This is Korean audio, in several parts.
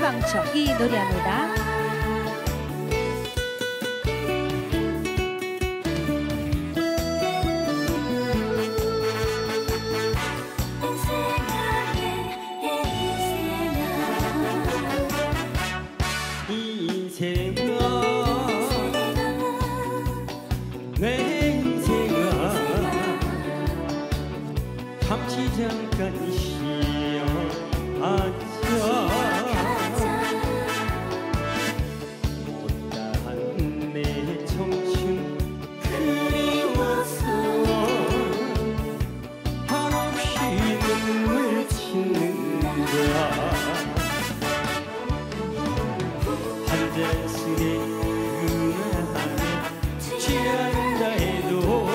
도망쳐 이 노래합니다. 내 인생아 잠시 잠깐 쉬어가자. 못다한 내 청춘 그리워서 한없이 눈물 짓는다. 한잔술에 그날에 취한다 해도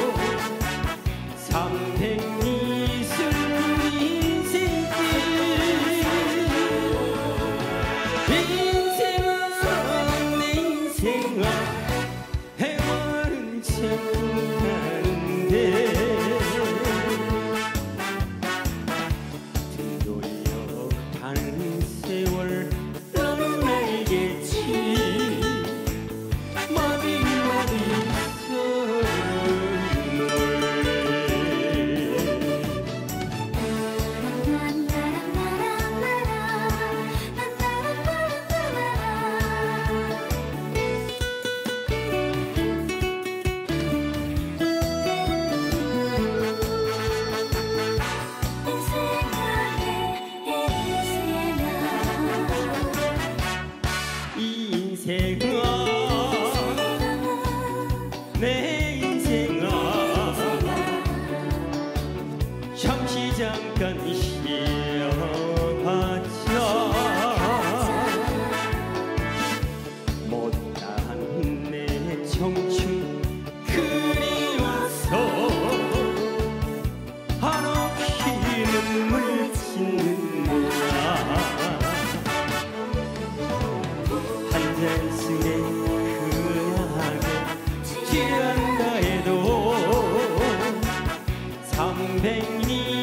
삼백리술 인생길. 인생아 내 인생아 해와는 참 가는데 등돌려 가는 세월 너는 알겠지. 인생아 내 인생아 잠시 잠깐 쉬어가자. 못다한 내 청춘 그리워서 한없이 눈물 짓는구나. 한잔술에 그하게 취한다 해도 삼백리